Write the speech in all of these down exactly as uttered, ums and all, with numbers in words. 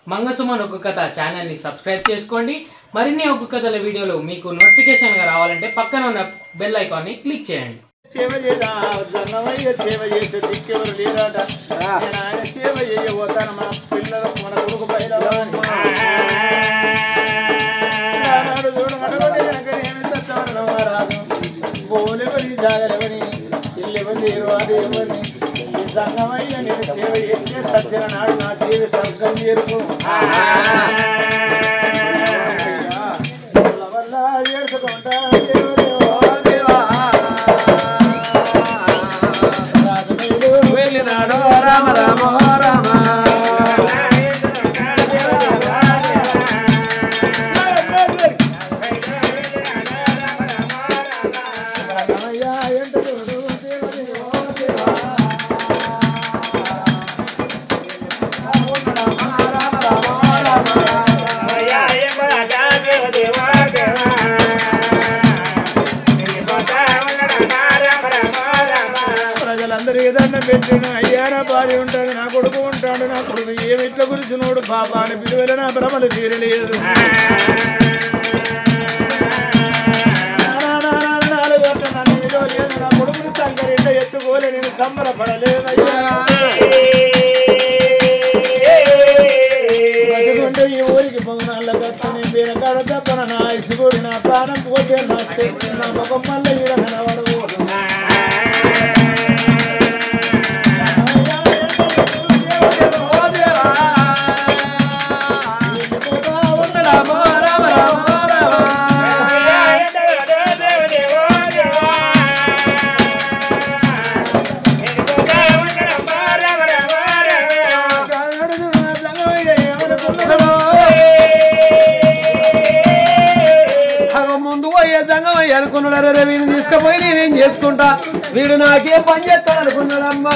మంగసుమన్ ఒక్క కథ ఛానల్ని సబ్స్క్రైబ్ చేసుకోండి. మరిన్ని ఒక్క కథల వీడియోలు మీకు నోటిఫికేషన్గా రావాలంటే పక్కన ఉన్న బెల్ ఐకాన్ని క్లిక్ చేయండి. సేవ చేయరా జన్నమయ్య సేవ చేసే దిక్కెవరు లేరాట. నేను ఆయన సేవ చేయబోతాను. మన పిల్లలకు మన కొడుకు పైన చూడు మనగొట్టే కనుక నేను తత్వను రాదు. బోలెవరి జాగలెవని ఇల్లెవరి అది ఎవరిని ఈ జన్నమయ్య నేను సేవ చేస్తే సత్యన నాడు నా దేవి స్వర్గం చేరుకు వల్ల ఏడుచుకుంటా వెళ్ళినాడు రామ రామ రామ అయ్యా నా భార్య ఉంటుంది, నా కొడుకు ఉంటాడు, నా కొడుకు ఏమిట్ల గురించి నోడు పాప అని పిలువలే నా భ్రమలు తీరలేదు. నా కొడుకుని సంకరింట ఎత్తుకోలే నేను సంబరపడలేదయ్యా. ఈ ఊరికి పొంగనాళ్ళ కత్తని పేరు కాడ తప్పన నా ఇసుగోడి నా ప్రాణం పోతే నా నా ముఖం మళ్ళీ ఈడ కనబడదు. అనుకున్నాడు రే వీడిని తీసుకుపోయి నేనేం చేసుకుంటా, వీడు నాకే పని చేస్తాడు అనుకున్నాడమ్మా.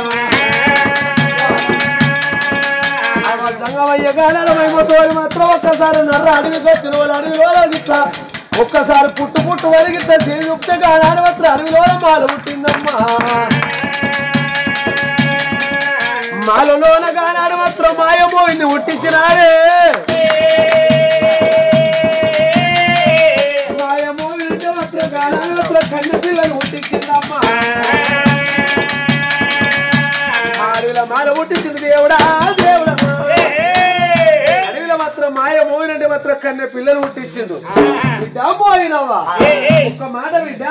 సంగమయ్య గాడమైపోతాడు మాత్రం ఒక్కసారి నర్ర అడవికి వచ్చిన వాళ్ళు అడవిలో గిట్లా ఒక్కసారి పుట్టు పుట్టు వరిగిట్లా చేయుక్త గాడాడు మాత్రం అడవిలో మాల పుట్టిందమ్మా. మాలలోన గాడాడు మాత్రం మాయమోయింది పుట్టించినాడే. కన్ను పిల్లలు పుట్టించిందమ్మా. అడవిలో మాల పుట్టించింది దేవుడా దేవుడా. అడవిలో మాత్రం మాయ మోయినంటే మాత్రం కన్ను పిల్లలు పుట్టించిండు. బిడ్డ మోయినవా ఒక్క మాట బిడ్డ.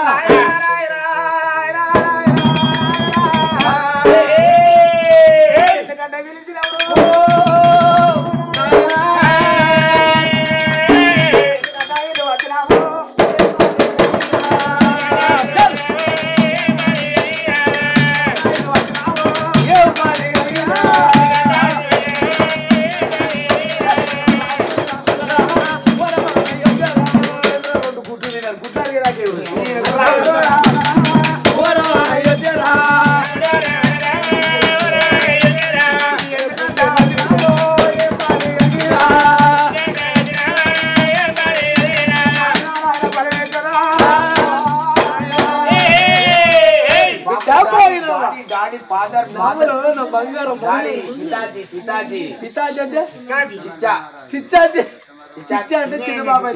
అంటే చిన్న బాబాయ్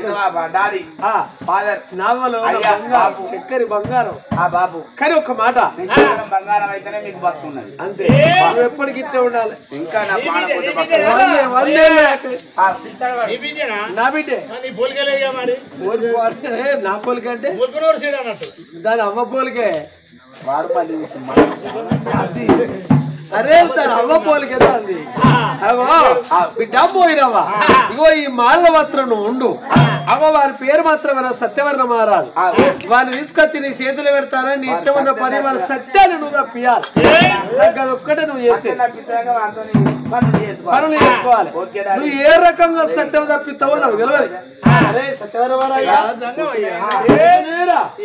నావలో చక్కరి బంగారం బాబు. కానీ ఒక్క మాట, బంగారం అయితేనే మీకు బతుకున్నది అంతే. ఎప్పటికి ఇట్లా ఉండాలి. ఇంకా నా బిడ్డే నా పోలిక అంటే దాని అమ్మ పోలికే. అరే సార్ అవ్వ పోలికే అంది. బిడ్డ పోయినవా ఇగో ఈ మాల మాత్రం నువ్వు ఉండు. అవ్వ వారి పేరు మాత్రం సత్యవర్ణ మహారాజు. వారిని తీసుకొచ్చి నీ చేతులు పెడతానా, నీ ఇష్టం ఉన్న పని వారి సత్యాన్ని నువ్వు తప్పియాలి. అది ఒక్కటే నువ్వు చేసే పనులు చేసుకోవాలి. నువ్వు ఏ రకంగా సత్యం తప్పిస్తావో నాకు తెలియదు. అరే సత్యవర్ణ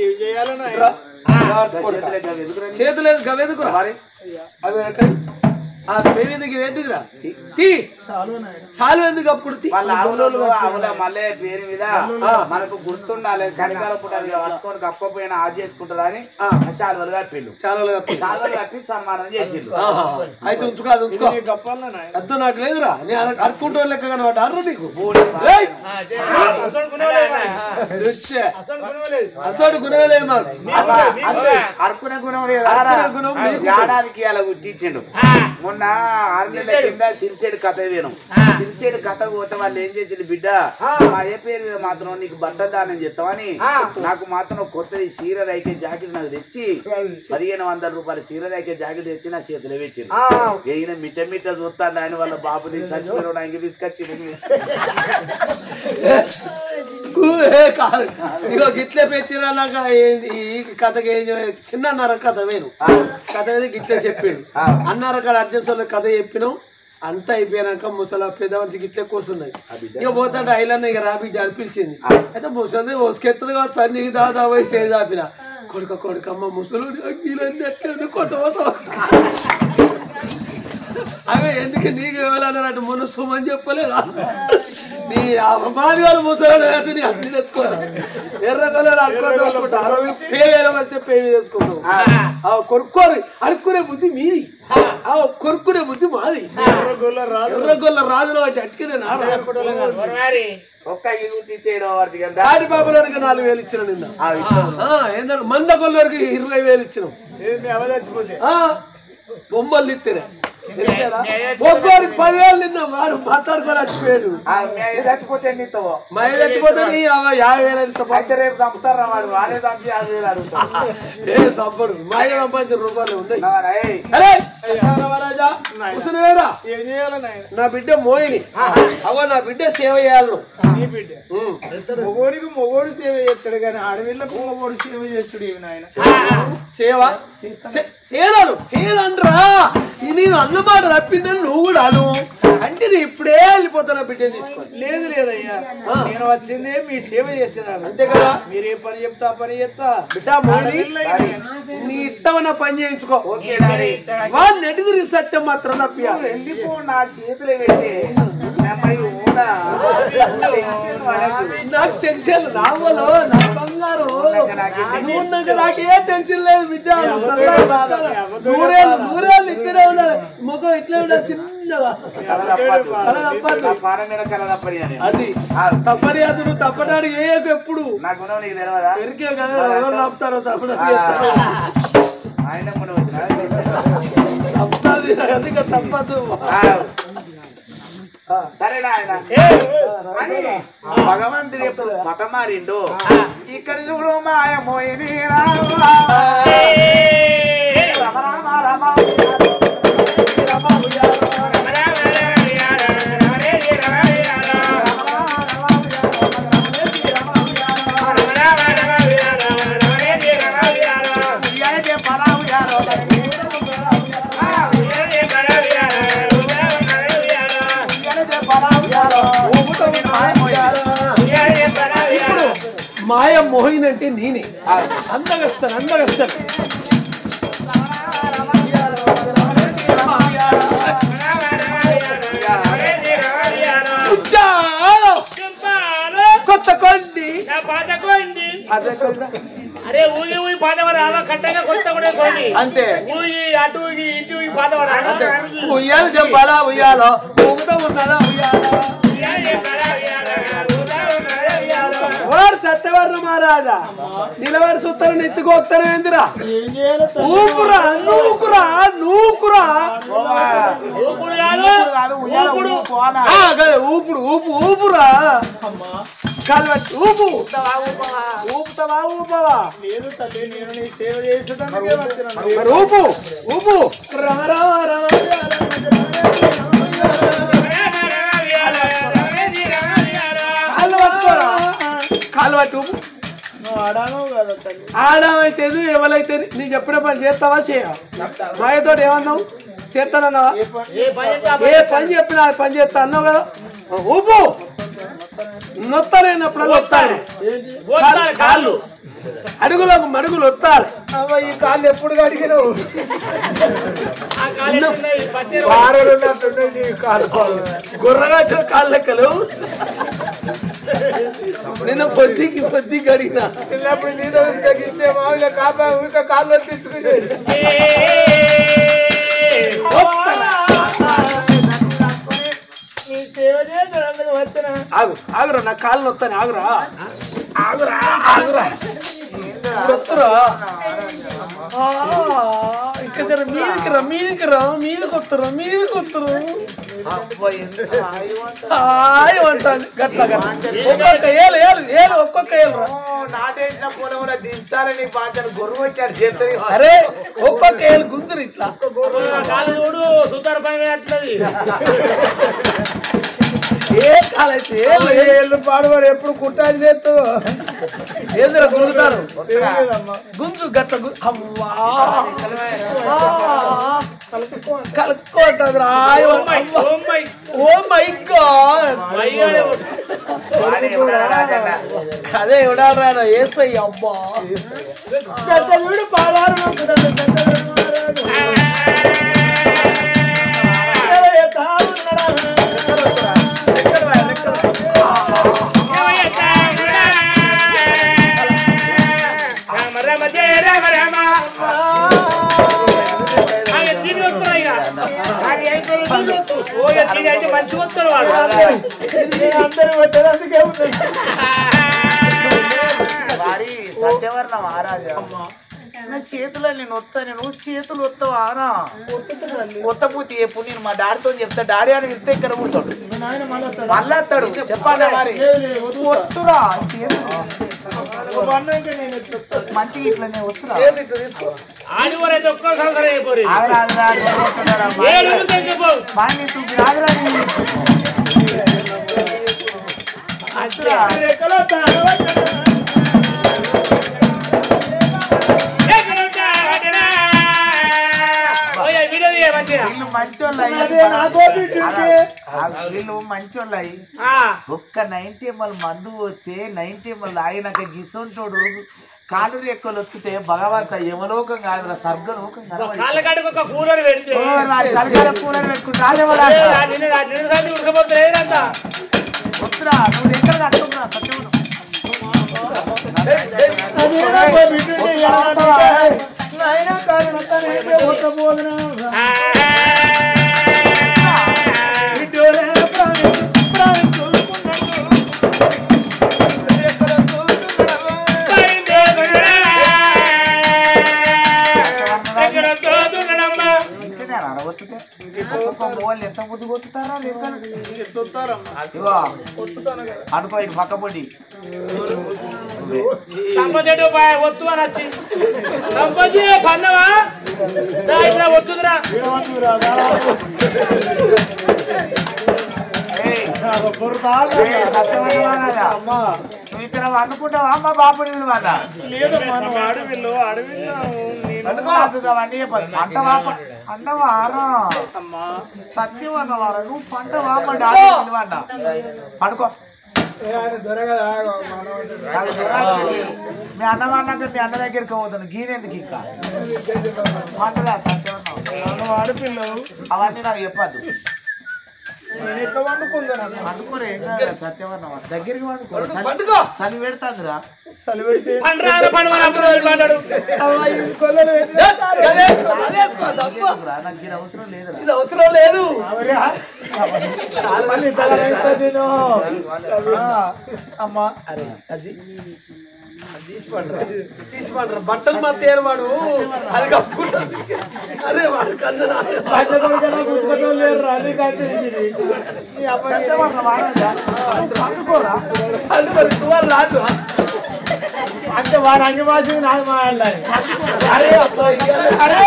చేతులేదు గవెదుకురా అవి ఆ పేరు ఎందుకు ఏంటిదిరా తీ చాలు ఎందుకు అప్పుడు వాళ్ళ ఆవులు ఆవుల మళ్ళీ పేరు మీద మనకు గుర్తుండాలి కనికాల పూట పట్టుకొని కప్పపోయినా ఆజ్ చేసుకుంటారు అని శాలువలు కప్పిళ్ళు చాలు కప్పి శాలువలు కప్పి సన్మానం చేసిండు. అయితే ఉంచుకో అది ఉంచుకో అద్దు నాకు లేదురా నేను అడుకుంటూ లెక్క కనమాట అర్రు నీకు అసలు గుణమే లేదు మాకు అర్కునే గుణం లేదు ఏడాదికి అలా గుర్తించిండు. మొన్న ఆరు నెలల కింద సిరిసేడు కథ వేను సిరిసేడు కథ పోతే వాళ్ళు ఏం చేసిండు బిడ్డ మా ఏ పేరు మీద మాత్రం నీకు బట్టలు దానం చేస్తామని నాకు మాత్రం కొత్త సీర రైకే జాకెట్ నాకు తెచ్చి పదిహేను వందల రూపాయల సీర రైకే జాకెట్ తెచ్చి నా చేతిలో పెట్టిండు. ఈయన మిట్ట మిట్ట చూస్తాడు ఆయన వాళ్ళ బాబు చచ్చిపోయిన ఆయనకి తీసుకొచ్చి ఇగో గిట్లే పెట్టినా నాకు ఈ కథకి చిన్న కథ వేను కథ మీద గిట్లే చెప్పిండు అన్నార కాడ అర్జెన్స్ వాళ్ళ కథ చెప్పినాం అంతా అయిపోయినాక ముసలి పెద్ద మనిషికి ఇట్లే కూర్చున్నాయి ఇక పోతాడు ఐలన్న ఇక రాబి అనిపించింది అయితే ముసలి మోసుకెత్తది కావచ్చు అన్ని దాదా వయసు ఏది ఆపిన కొడుక కొడుకమ్మ ముసలు అంగీలన్నీ అట్లా కొట్టబోతా అదే ఎందుకు నీకు ఇవ్వాలన్నట్టు మొన్న సుమని చెప్పలేదా నీ మాది వాళ్ళు ముసలాడు అంటే నీ అన్ని తెచ్చుకోరా ఎర్ర కలర్ అనుకుంటా పేవేల వస్తే పేవి తెచ్చుకుంటావు కొనుక్కోరు అనుకునే బుద్ధి మీది కొనుక్కునే బుద్ధి మాది ఎర్రగొల్ల రాజులో వచ్చి అట్టుకునే దాడి బాబులకి నాలుగు వేలు ఇచ్చిన నిన్న ఏంటంటే మంద కొల్లరికి ఇరవై వేలు ఇచ్చినాం బొమ్మలు తిత్తేనే ఒక్కోరి పదివేలు నిన్న వాడు మాట్లాడుకొని వచ్చిపోయాడు చచ్చిపోతే మై చచ్చిపోతే యాభై వేలు అయితే రేపు చంపుతారా వాడు వాడే చంపి యాభై వేలు అడుగుతాడు ఏ చంపడు మై సంపాదించిన రూపాయలు ఉన్నాయి అరే రాజా ముసలివేరా నా బిడ్డ మోయిని అవో నా బిడ్డ సేవ చేయాలను నీ బిడ్డ మొగోడికి మొగోడు సేవ చేస్తాడు కానీ అడవిళ్ళకు మొగోడు సేవ చేస్తాడు ఏమి నాయన సేవ చేయరాను చేయరండ్రా నేను అన్నమాట తప్పిందని నువ్వు కూడా అను అంటే నేను ఇప్పుడే వెళ్ళిపోతాను బిడ్డ తీసుకొని లేదు లేదయ్యా నేను వచ్చింది మీ సేవ చేస్తున్నాను అంతే కదా మీరు ఏ పని చెప్తా పని చెప్తా బిడ్డ మోయిని నీ ఇష్టమన్న పని చేయించుకో వాళ్ళు నెటి తిరిగి సత్యం మాత్రం తప్పియా వెళ్ళిపో నా చేతులు పెట్టి నాకు టెన్షన్ రావాలో నా బంగారు ఉన్నాక నాకే టెన్షన్ లేదు బిడ్డ నూరేళ్ళు నూరేళ్ళు ఇక్కడే ఉన్నారు ముఖం ఇట్లే ఉన్నారు చిన్నగా అది తప్పని అది నువ్వు తప్పడానికి ఏ ఎప్పుడు ఎరికే కదా ఎవరు తప్పుతారో తప్పడానికి తప్పది అందుకే తప్పదు సరేనా ఆయన భగవంతుడు ఎప్పుడు పట మారిండు ఇక్కడ చూడు మాయ మోయిని మాయ మోహిన్ అంటే నేనే అందగస్తాను అందగస్తాను కొత్త కొండి అరే ఊగి ఊగి పాదవాడు అలా కట్టగా కొత్త కూడా కొండి అంతే ఊగి అటు ఊగి ఇటు ఊగి పాదవాడు ఉయ్యాలు చెప్పాలా ఉయ్యాలో ఊగుతా ఉన్నదా వాడు సత్యవర్ణ మహారాజా నిలబడి సుత్తలు ఎత్తుకొస్తాను ఏందిరా ఊపురా నూకురా నూకురా ఊపుడు ఊపు ఊపురా కాలువట్టి ఊపు ఊపుతావా ఊపవా లేదు తల్లి నేను నీ సేవ చేసేదానికి ఊపు ఊపు రమ రమ రమ కాలు పట్టు ఆడమైతే ఎవరైతే నీకు ఎప్పుడే పని చేస్తావా చేయ మాయతో ఏమన్నావు చేస్తానన్నావా ఏ పని చెప్పినా పని చేస్తా అన్నావు కదా ఊపు నొత్తలేనప్పుడు వస్తాడు కాళ్ళు అడుగులకు మడుగులు వస్తాడు. ఈ కాళ్ళు ఎప్పుడు అడిగినావు గుర్రగా వచ్చిన కాళ్ళు లెక్కలు నిన్న పొద్దుకి పొద్దుకి అడిగిన చిన్నప్పుడు నీళ్ళు గిట్టే మామూలుగా కాపా ఊరిక కాళ్ళు తెచ్చుకునే ఆగు ఆగురా నా కాళ్ళు నొత్తాను ఆగురా ఆగురా ఆగురా కొత్తరా ఇక్కడ మీదికి రా మీదికి రా మీద కొత్తరా మీద కొత్తరు హాయ్ అంటాను గట్ల ఒక్కొక్క ఏలు ఏలు ఏలు ఒక్కొక్క ఏలు రా నాటేసిన పూల కూడా దించాలని పాటలు గొర్రె వచ్చాడు చేస్తుంది. అరే ఒక్కొక్క ఏలు గుంతురు ఇట్లా చూడు సుతారు పైన ఏ కాలైతే ఏళ్ళు పాడువాడు ఎప్పుడు కుట్టాలి చేస్తుందో ఏందిరా గుంజుతారు గుంజు గట్ల అమ్మా కలుక్కోంటది రా ఓ మై గాడ్ అదే ఎవడారా ఏసై అబ్బా వీడు పాడారు మంచి వస్తారు వాడు అందరూ పెట్టడానికి సత్యవర్ణ మహారాజా నా చేతులు నేను వస్తా నేను చేతులు వస్తావు ఆనా కొత్తపూతి ఎప్పుడు నేను మా డాడీతో చెప్తా డాడీ అని చెప్తే ఇక్కడ కూర్చోడు మళ్ళీ వస్తాడు చెప్పాలి మరి వస్తురా మంచిగా ఇట్లనే వస్తురా వీళ్ళు మంచోళ్ళు వీళ్ళు మంచోళ్ళు అయ్యి ఒక్క నైన్టీ ఎంఎల్ మందు పోతే నైన్టీ ఎంఎల్ తాగినాక గిసొంటోడు కాలు రెక్కలు వస్తే భగవంత యమలోకం కాదు స్వర్గలోకం కూలర్ పెడితే కూలర్ పెట్టుకుంటా వస్తురా నువ్వు ఎక్కడ కట్టుకున్నా సత్యం ఎంత ముద్దు కొట్టుతారా అనుకో ఇటు పక్క పొడి సంపజెడు వత్తు అని వచ్చి సంపజీ పన్నవా ఇట్లా వత్తురా నువ్వు ఇక్కడ అనుకుంటావా అమ్మ బాబుని వాళ్ళ లేదమ్మా నువ్వు అడవిలో అడవిలో అవన్నీ అంటవా అంటవారా సత్యం అన్నవారా నువ్వు పంటవా మా డాడీ అన్న పడుకో మీ అన్న అన్నాక మీ అన్న దగ్గరికి పోతాను గీనేందుకు ఇంకా పంటదా సత్యం ఆడపిల్లలు అవన్నీ నాకు చెప్పద్దు నేను ఎట్లా వండుకుందాను అనుకోరు ఏం కాదు సత్యవర్ణ దగ్గరికి పండుకో చలి పెడతాందిరా చలి పెడితే నాకు దీని అవసరం లేదు ఇది అవసరం లేదు అమ్మా అరే అది తీసుకుంటారు బట్టలు మధ్య వాడు అది కప్పుకుంటాడు. అరే వాడు కన్నా అది మరి తువాలు రాదు అంటే వాడు అంగి మాసి నాకు మాట్లాడాలి అరే అబ్బాయి అరే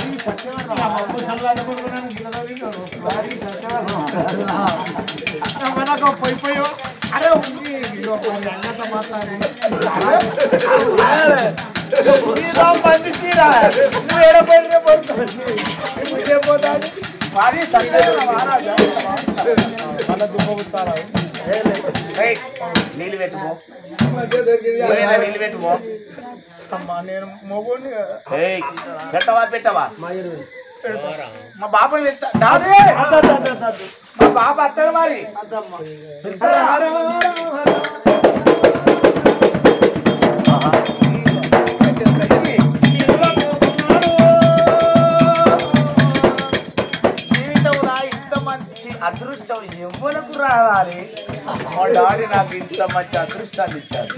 పోయిపోయో అరే ఉంది అన్నతో మాట్లాడి నీళ్ళు పెట్టుకో నీళ్ళు పెట్టుకో అమ్మా నేను మొగుని పెట్టవా పెట్టవా మా బాబాయ్ పెట్టా మా బాబా అత్తడు మరి అదృష్టం ఎవరికి రావాలి మా డాడీ నాకు ఇంత మంచి అదృష్టాన్ని ఇచ్చాడు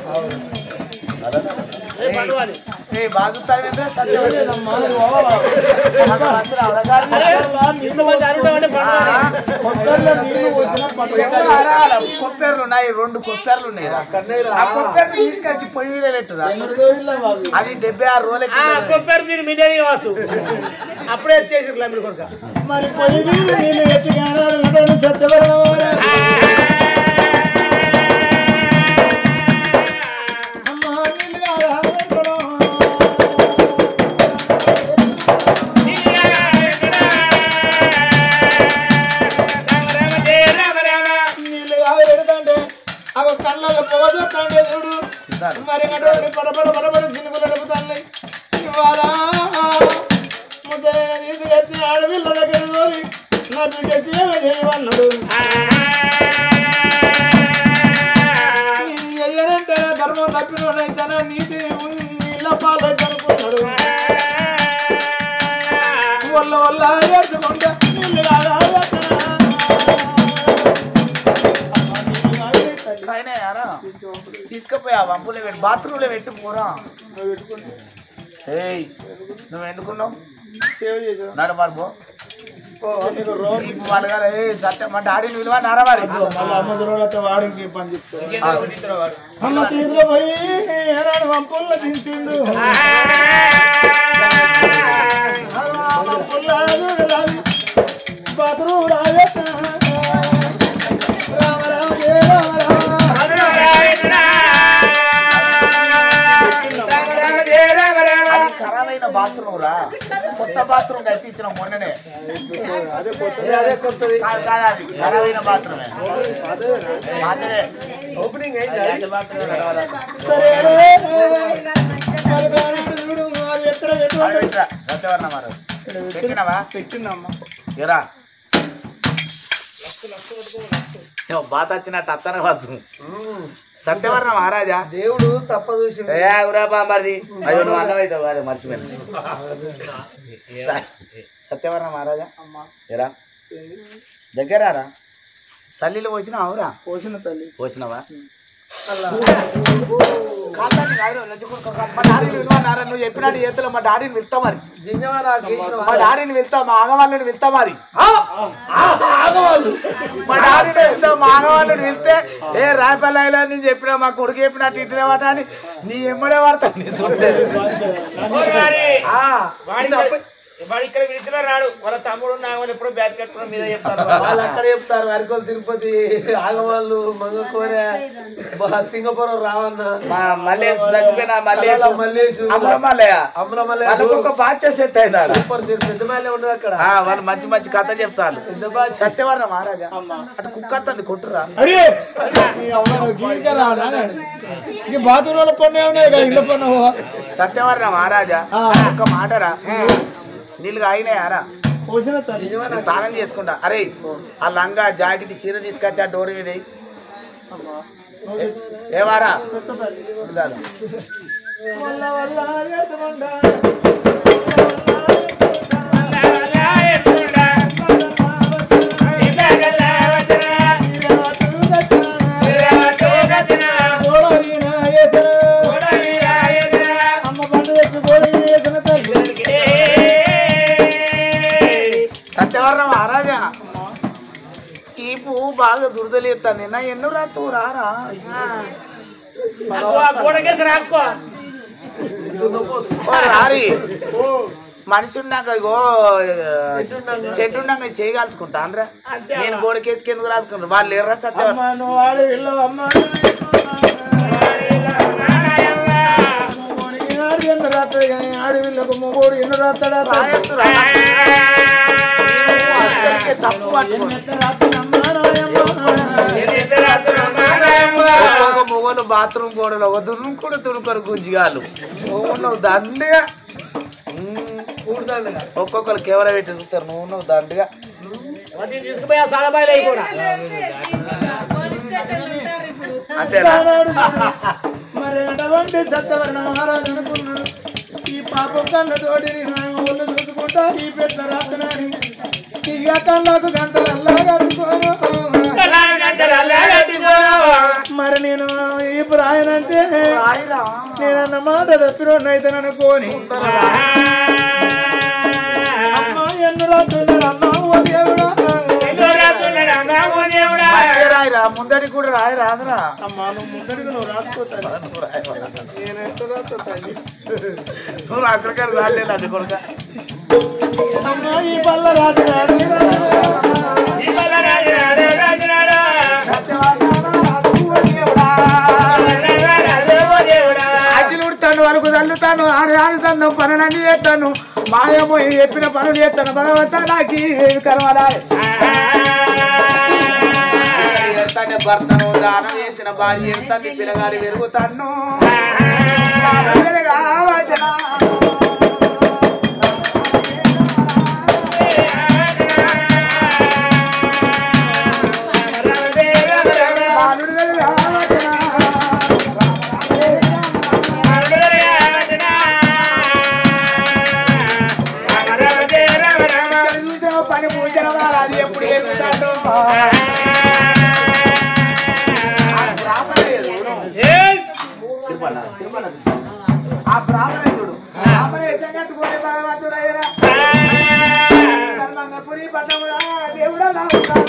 కొప్పేర్లు ఉన్నాయి రెండు కొప్పేర్లు ఉన్నాయి ఆ కొప్పేర్లు తీసుకొచ్చి పొయ్యి మీద పెట్టురా అది డెబ్బై ఆరు రోజులకి కొప్పేరు మీరు మిడియా కావచ్చు అప్పుడే చేసి మీరు కొడుక మరి పొయ్యి కళ్ళలో పోగొత్తండే చూడు మరి పడబడ పడబడి సినిమాలు నడుపుతాను ఇవాళ ముద్ద తీసుకొచ్చి ఆడపిల్ల దగ్గర పోయి నా బిడ్డ సేవ చేయమన్నాడు చెయ్యనంటే ధర్మం తప్పినైతేనా నీతి నీళ్ళ పాలు చనుకున్నాడు వల్ల వల్ల ఏడ్చుకుంటా నీళ్ళు కాదా తీసుకుపోయా వంపులే పెట్టి బాత్రూంలో పెట్టు పోరా ఏయ్ నువ్వు ఎందుకున్నావు నడు మరి పో సత్యం మా డాడీని విలువ నారా మరి వాడికి పని చెప్తాను అమ్మ తీసుకుపోయి వంపుల్లో దించిండు బాత్రూమ్ రాజ రామ రామ జయ రామ ఖరాబైన బాత్రూమ్ రా కొత్త బాత్రూమ్ కట్టించిన మొన్ననే ఖరాబైన బాత్రూమే ఓపెనింగ్ పెట్టినవా పెట్టిందమ్మా ఎరా బాత వచ్చినట్టు అత్తన వచ్చు సత్యవర్ణ మహారాజా దేవుడు తప్ప చూసి మరి అయ్యో నువ్వు అన్నం అవుతావు కాదు మర్చిపోయాను సత్యవర్ణ మహారాజా ఎరా దగ్గరారా సల్లీలు పోసిన అవురా పోసిన తల్లి పోసినవా నువ్వు చెప్పినట్టు చేతులు మా డాడీని వెళ్తా మరి మా డాడీని వెళ్తా మా ఆగవాళ్ళని వెళ్తా మరి మా డాడీని వెళ్తా మా ఆగవాళ్ళని వెళ్తే ఏ రాయపల్లిలో నేను చెప్పినా మా కొడుకు చెప్పినట్టు ఇంటినేవాట అని నీ ఎమ్మడే వాడతా వాడు ఇక్కడ విడిచిన రాడు వాళ్ళ తమ్ముడు నాగమని ఎప్పుడు బ్యాచ్ కట్టుకున్న మీద చెప్తారు వాళ్ళు అక్కడ చెప్తారు అరకోలు తిరుపతి ఆగవాళ్ళు మంగకోరే సింగపూర్ రావన్న మల్లేసు చచ్చిపోయినా మల్లేసు మల్లేసు అమరమల్లయ్య అమరమల్లయ్య ఒక బాధ్య సెట్ అయిందా పెద్ద మల్లె ఉండదు అక్కడ వాళ్ళు మంచి మంచి కథ చెప్తారు సత్యవర్ణ మహారాజా అటు కుక్క వస్తుంది కొట్టురా బాత్రూమ్ పన్ను ఉన్నాయి ఇళ్ళ పన్ను సత్యవర్ణ మహారాజా ఒక్క మాటరా నీళ్ళు అయినాయారా పోసిన తల్లి తానం చేసుకుంటా అరే ఆ లంగా జాకెట్ చీర తీసుకొచ్చి ఆ డోర్ మీద ఏవారా సత్యవర్ణ మహారాజా తీపు బాగా దురదలేస్తాను నా ఎన్నో రాత్రు రారా గోడకేసి రాసుకో రారి మనిషి ఉన్నాక ఇగో టెంట్ ఉన్నాక చేయగలుచుకుంటా అనరా నేను గోడకేసుకు ఎందుకు రాసుకుంటాను వాళ్ళు ఎర్ర సత్యం ఆడవిళ్ళకు మొగోడు ఎన్ను రాస్తాడా తప్పు మొగలు బాత్రూమ్ గోడలో దున్ను కూడా తుడుకోరు గుంజిగాలు నువ్వు దండిగా ఒక్కొక్కరు కెమెరా పెట్టి చూస్తారు నువ్వు నువ్వు దండిగా తీసుకుపోయా సాలబాయిలు అయిపోయినా అంతేనా మరి అటువంటి సత్యవర్ణ మహారాజు అనుకున్నాడు ఈ పాపం కళ్ళతోటి ఒళ్ళు చూసుకుంటా ఈ పెట్ట రాత్రి ఇక కళ్ళకు గంటలల్లా కట్టుకోను మరి నేను ఈ ప్రాయనంటే నేనన్న మాట తప్పిరోడ్ని అయితే అనుకోని అమ్మా ఎన్ను రాత్రులు అమ్మా ఓ దేవుడా రాయిరా ముందడి కూడా రాయి రాదురా అమ్మా నువ్వు ముందడికి నువ్వు రాసుకోతాను నేను ఎంత రాస్తాను నువ్వు అక్కడికి రాలేదు అది కొడుక అమ్మా ఈ పల్ల రాజు రాడు అజ్జులు ఉడతాను వరకు చల్లుతాను ఆడి ఆడి సందం పనులన్నీ చేస్తాను మాయమో చెప్పిన పనులు చేస్తాను భగవంత నాకు కర్మలాలి ఎంతనే భర్తను దానం చేసిన భార్య ఎంత పిల్లగారి పెరుగుతాను పని పూజన అది ఎప్పుడు పెరుగుతాడు ఆ బ్రాహ్మణుడు బ్రాహ్మణ యజ్ఞం కట్టుకునే భగవంతుడు పురి పట్టముడా దేవుడా